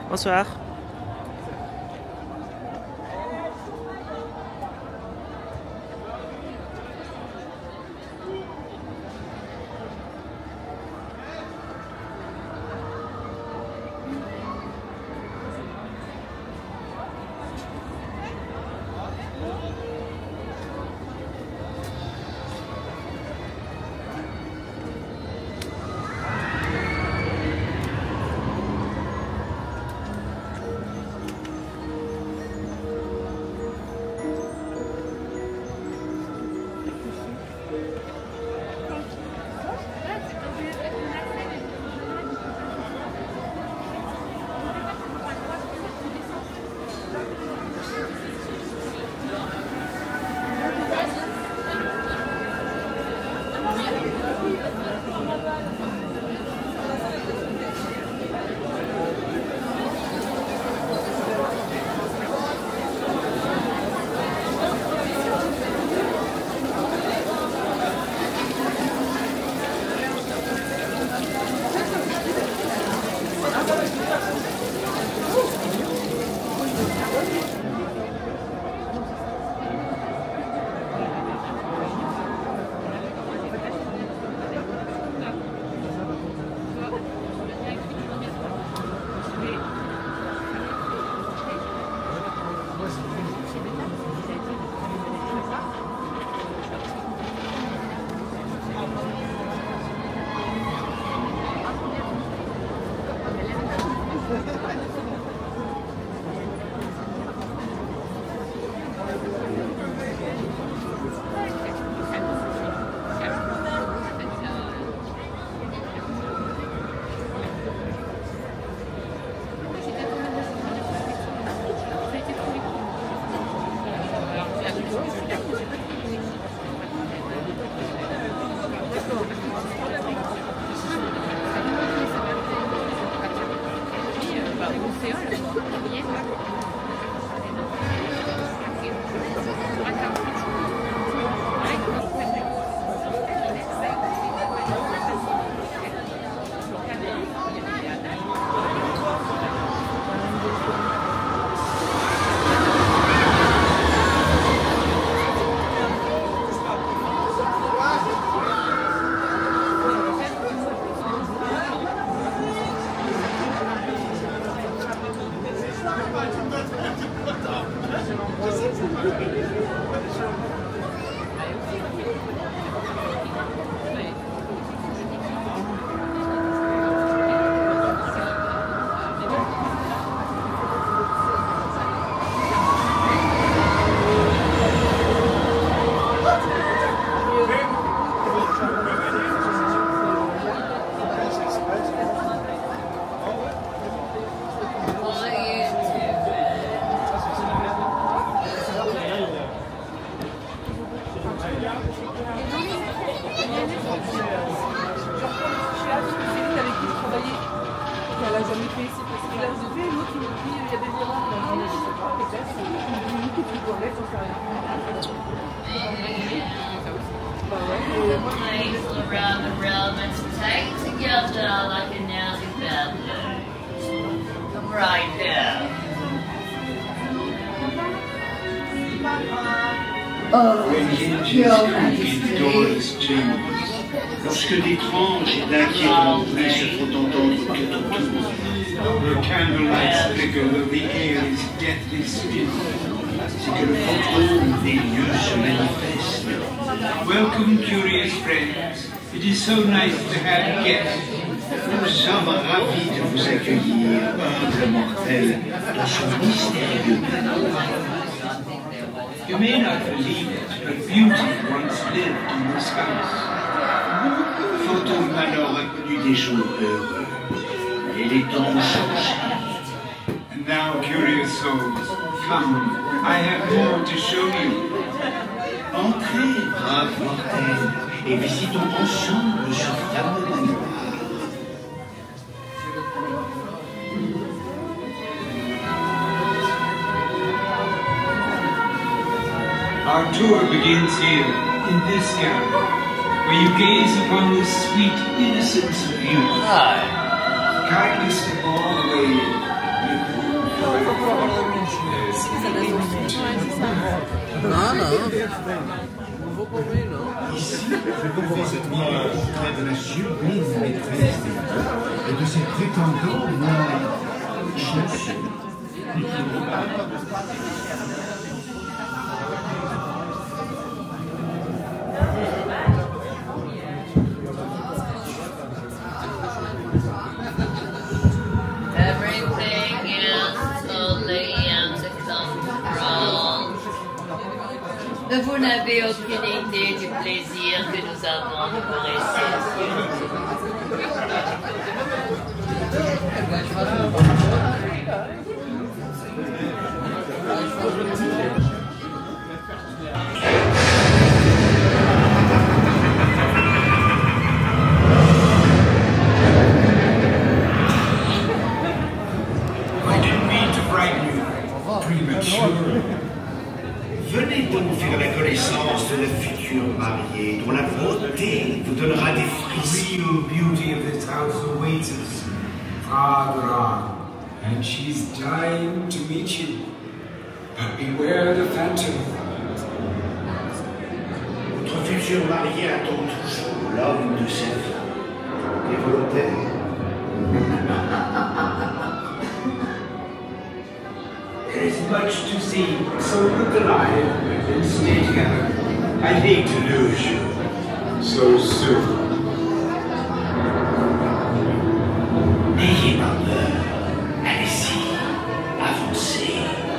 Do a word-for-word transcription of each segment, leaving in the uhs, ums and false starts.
Bonsoir. Around the realm and tight together like a nails and feathers. Come right there. Oh, Your Majesty. Lorsque d'étranges et d'inquiétants bruits se font entendre tout autour, the candlelight flicker, the air is deathly still. C'est que le fantôme des lieux se manifeste. Welcome, curious friends. It is so nice to have guests. Nous sommes ravis de vous accueillir, humble mortel, dans son mystérieux palais. You may not believe it, but beauty once lived in this house. Fantôme alors a connu des jours heureux, et les temps ont changé. And now, curious souls, come, I have more to show you. Entrez, braves mortels, et visitons ensemble ce fameux manoir. Our tour begins here, in this gallery, where you gaze upon the sweet innocence of youth. Hi. Kindly step all the way in. You Non, non. Non vaut pour lui, non. Ici, je comprends cette moi près de la sublime maîtresse et de ses prétendants, moi, chanceux. Everything is slowly and to control. Vous n'avez aucune idée du plaisir que nous avons de vous rester. Venez donc faire la connaissance de la future mariée, dont la beauté vous donnera des frissons. Real beauty of this house awaits us farther on, and she's dying to meet you. But beware the phantom. Votre future mariée attend toujours l'homme de sa vie. Des volontaires. There is much to see, so look alive and stay together. I hate to lose you so soon. N'ayez pas peur. Allez-y, avancez.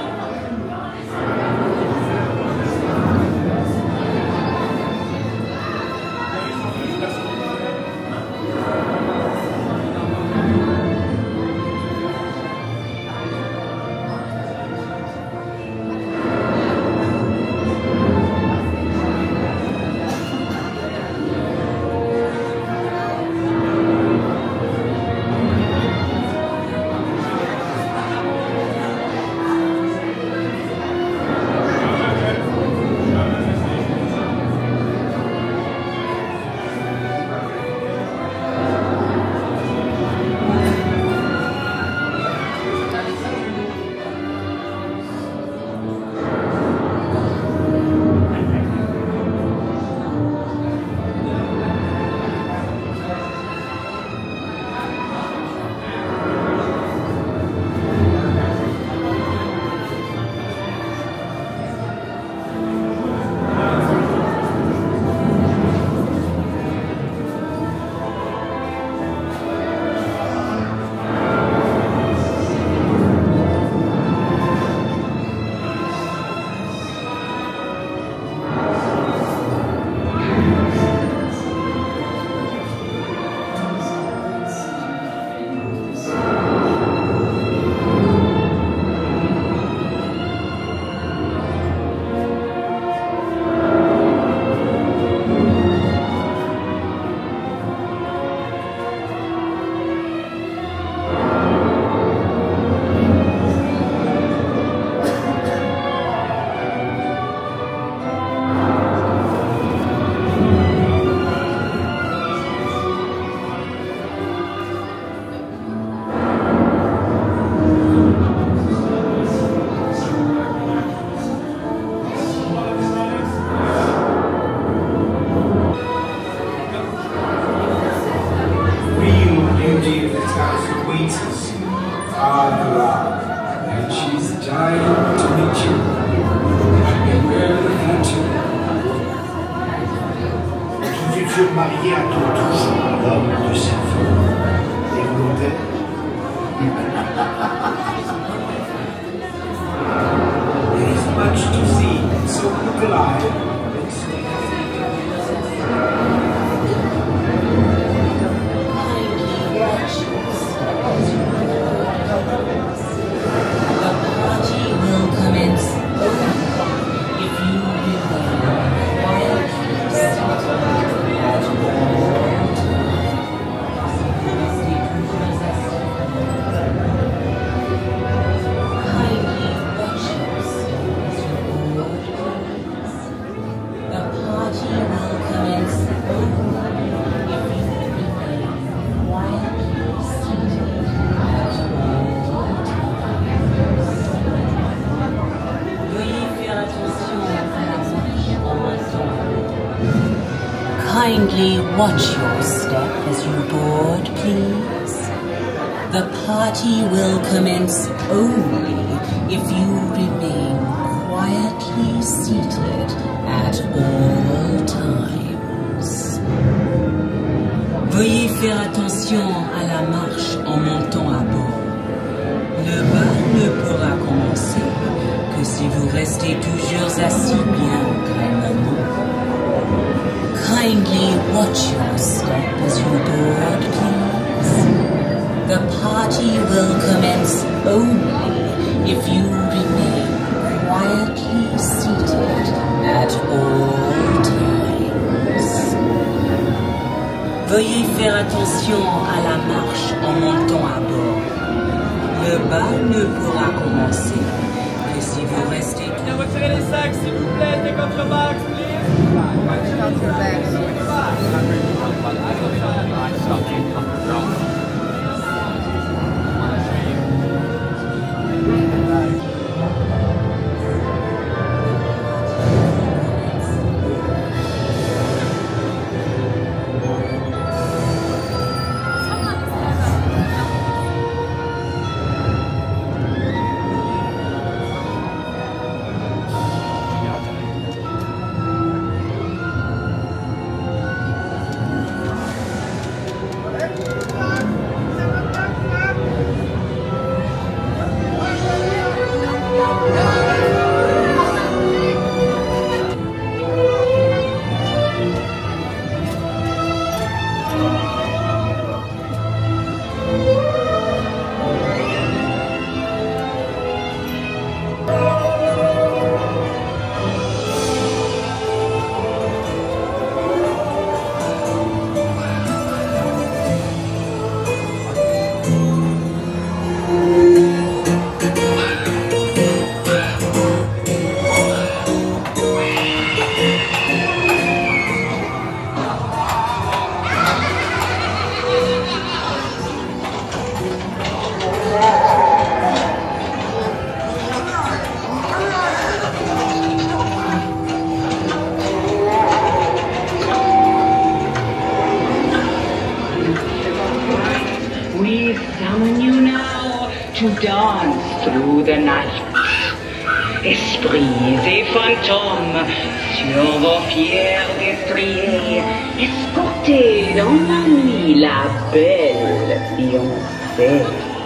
Marié attend toujours l'homme de sa vie. Les volontaires. There is much to see, so look alive and stay. The party will commence if you remain quiet. Kindly watch your step as you board, please. The party will commence only if you remain quietly seated at all times. Veuillez faire attention à la marche en montant à bord. Le bal ne pourra commencer que si vous restez toujours assis bien calmement. Kindly watch your step as you board, please. The party will commence only if you remain quietly seated at all times. Veuillez faire attention à la marche en montant à bord. Le bal ne pourra commencer que si vous restez... Retirez les sacs, s'il vous plaît, take off your bags, please. To dance through the night. Esprits et fantômes sur vos fiers destriers, escortez dans la nuit la belle Beyoncé.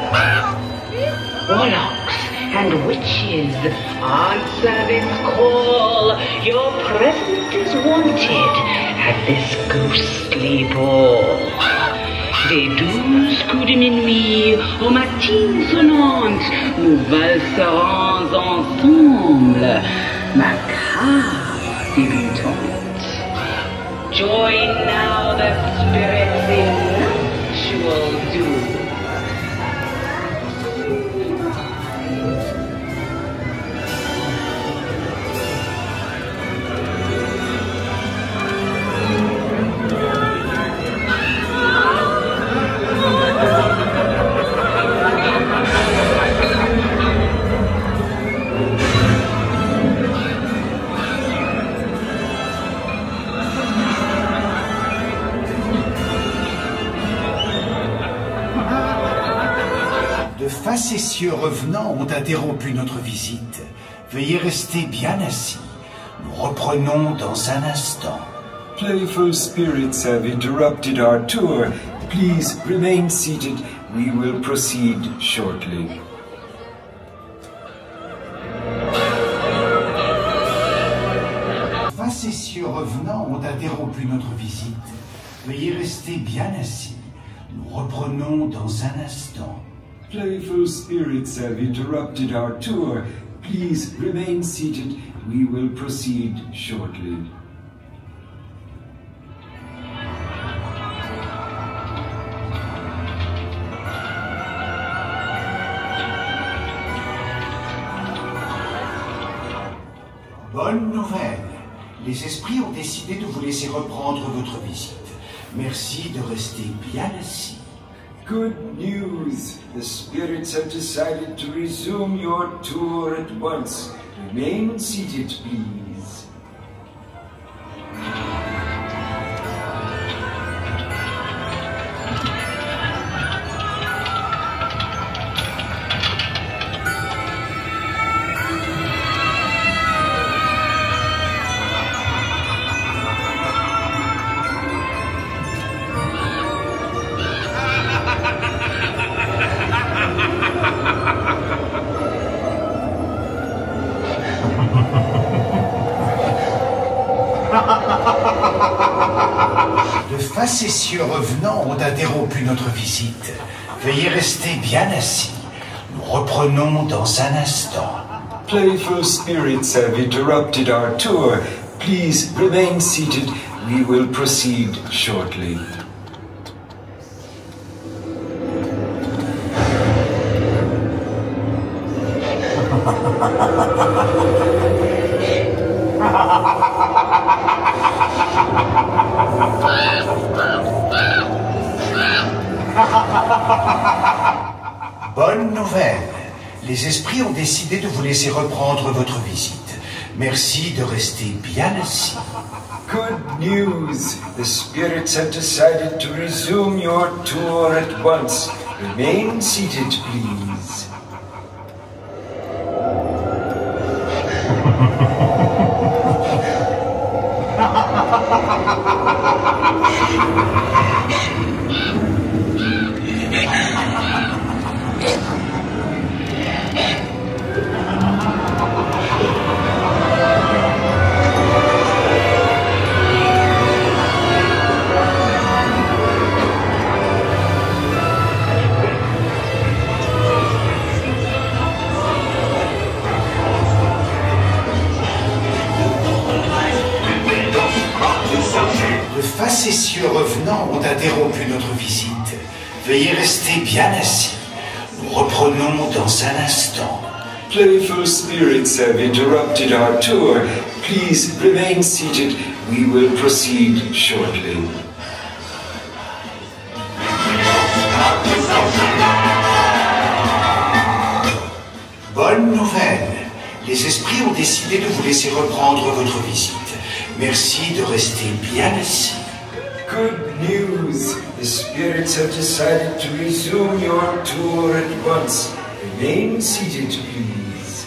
Warlocks and witches, answer this call. Your presence is wanted at this ghostly ball. Des douze coups de minuit aux matines sonnantes, nous valserons ensemble, macabre débutante. Join now the spirits in nuptial doom. De facétieux revenants ont interrompu notre visite. Veuillez rester bien assis. Nous reprenons dans un instant. Playful spirits have interrupted our tour. Please remain seated. We will proceed shortly. Facétieux revenants ont interrompu notre visite. Veuillez rester bien assis. Nous reprenons dans un instant. Playful spirits have interrupted our tour. Please remain seated. We will proceed shortly. Bonne nouvelle. Les esprits ont décidé de vous laisser reprendre votre visite. Merci de rester bien assis. Good news! The spirits have decided to resume your tour at once. Remain seated, please. facétieux revenants ont interrompu notre visite. Veuillez rester bien assis. Nous reprenons dans un instant. Playful spirits have interrupted our tour. Please remain seated. We will proceed shortly. Bonne nouvelle. Les esprits ont décidé de vous laisser reprendre votre visite. Merci de rester bien assis. Good news! The spirits have decided to resume your tour at once. Remain seated, please. De facétieux revenants ont interrompu notre visite. Veuillez rester bien assis. Nous reprenons dans un instant. Playful spirits have interrupted our tour. Please remain seated. We will proceed shortly. Bonne nouvelle. Les esprits ont décidé de vous laisser reprendre votre visite. Merci de rester bien assis. Good news! The spirits have decided to resume your tour at once. Remain seated, please.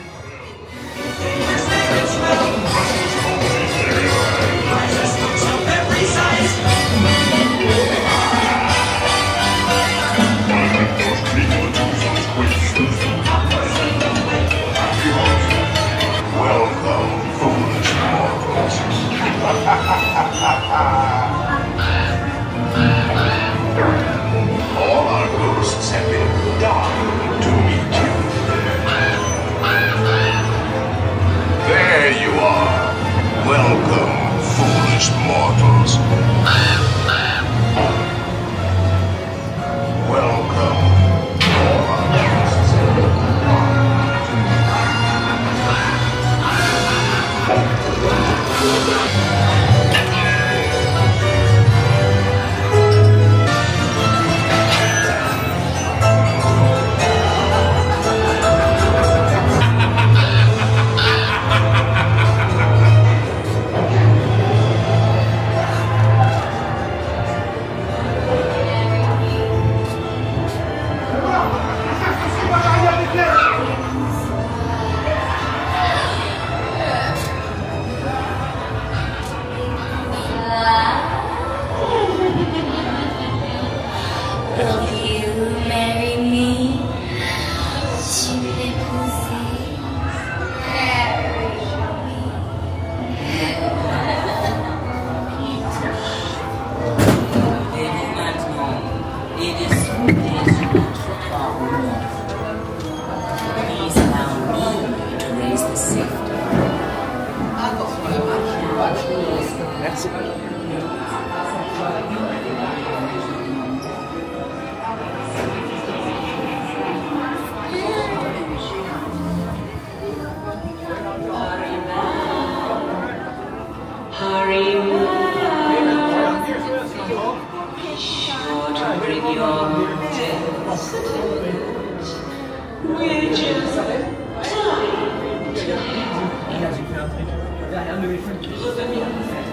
All our ghosts have been dying to meet you. There you are. Welcome, foolish mortals. Welcome. All our ghosts have been dying to meet Il a fait un truc. Derrière le